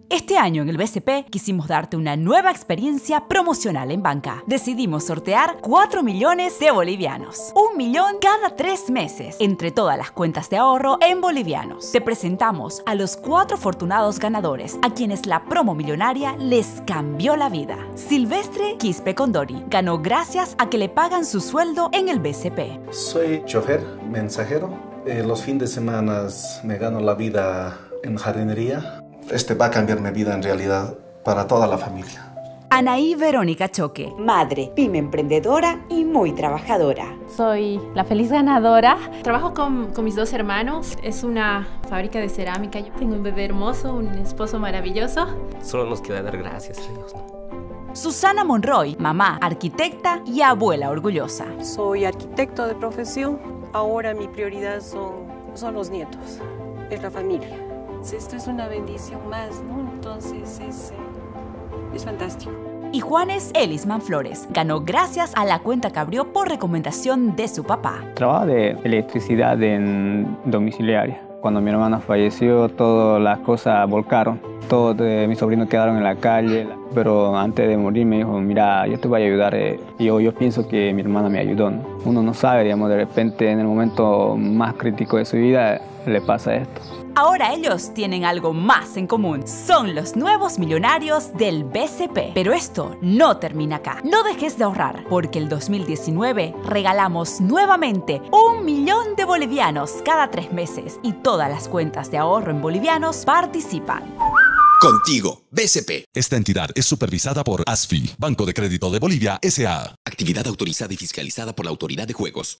Este año en el BCP quisimos darte una nueva experiencia promocional en banca. Decidimos sortear 4 millones de bolivianos. 1 millón cada 3 meses, entre todas las cuentas de ahorro en bolivianos. Te presentamos a los 4 afortunados ganadores, a quienes la promo millonaria les cambió la vida. Silvestre Quispe Condori ganó gracias a que le pagan su sueldo en el BCP. Soy chofer, mensajero. Los fines de semana me gano la vida en jardinería. Este va a cambiar mi vida en realidad para toda la familia. Anaí Verónica Choque, madre, pyme emprendedora y muy trabajadora. Soy la feliz ganadora. Trabajo con mis 2 hermanos. Es una fábrica de cerámica. Yo tengo un bebé hermoso, un esposo maravilloso. Solo nos queda dar gracias a Dios, ¿no? Susana Monroy, mamá, arquitecta y abuela orgullosa. Soy arquitecto de profesión. Ahora mi prioridad son los nietos, es la familia. Esto es una bendición más, ¿no? Entonces es fantástico. Y Juanes Elisman Flores ganó gracias a la cuenta que abrió por recomendación de su papá. Trabajo de electricidad en domiciliaria. Cuando mi hermana falleció, todas las cosas volcaron. Todos mis sobrinos quedaron en la calle. Pero antes de morir me dijo, mira, yo te voy a ayudar. Y yo pienso que mi hermana me ayudó, ¿no? Uno no sabe, digamos, de repente en el momento más crítico de su vida le pasa esto. Ahora ellos tienen algo más en común. Son los nuevos millonarios del BCP. Pero esto no termina acá. No dejes de ahorrar, porque el 2019 regalamos nuevamente 1 millón de bolivianos cada 3 meses. Y todas las cuentas de ahorro en bolivianos participan. Contigo, BCP. Esta entidad es supervisada por ASFI, Banco de Crédito de Bolivia, S.A. Actividad autorizada y fiscalizada por la Autoridad de Juegos.